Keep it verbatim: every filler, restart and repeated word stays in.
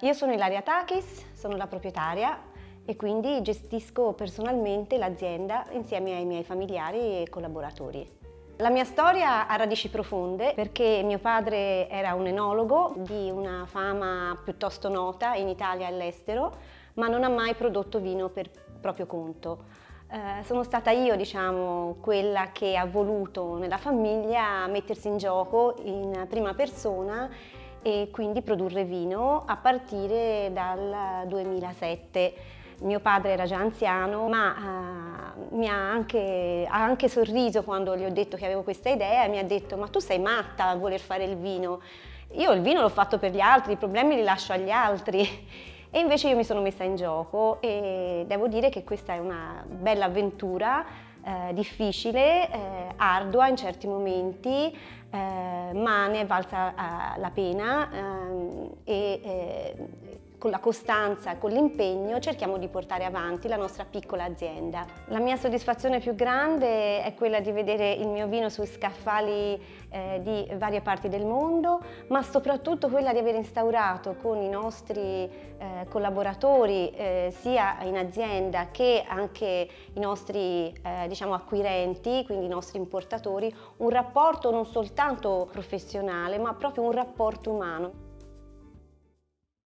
Io sono Ilaria Takis, sono la proprietaria e quindi gestisco personalmente l'azienda insieme ai miei familiari e collaboratori. La mia storia ha radici profonde perché mio padre era un enologo di una fama piuttosto nota in Italia e all'estero, ma non ha mai prodotto vino per proprio conto. Eh, sono stata io, diciamo, quella che ha voluto nella famiglia mettersi in gioco in prima persona e quindi produrre vino a partire dal duemilasette. Mio padre era già anziano, ma uh, mi ha anche, ha anche sorriso quando gli ho detto che avevo questa idea e mi ha detto: ma tu sei matta a voler fare il vino? Io il vino l'ho fatto per gli altri, i problemi li lascio agli altri. E invece io mi sono messa in gioco e devo dire che questa è una bella avventura, eh, difficile, eh, ardua in certi momenti, eh, ma ne è valsa eh, la pena eh, e eh, con la costanza e con l'impegno cerchiamo di portare avanti la nostra piccola azienda. La mia soddisfazione più grande è quella di vedere il mio vino sui scaffali eh, di varie parti del mondo, ma soprattutto quella di aver instaurato con i nostri eh, collaboratori, eh, sia in azienda che anche i nostri eh, diciamo, acquirenti, quindi i nostri importatori, un rapporto non soltanto professionale, ma proprio un rapporto umano.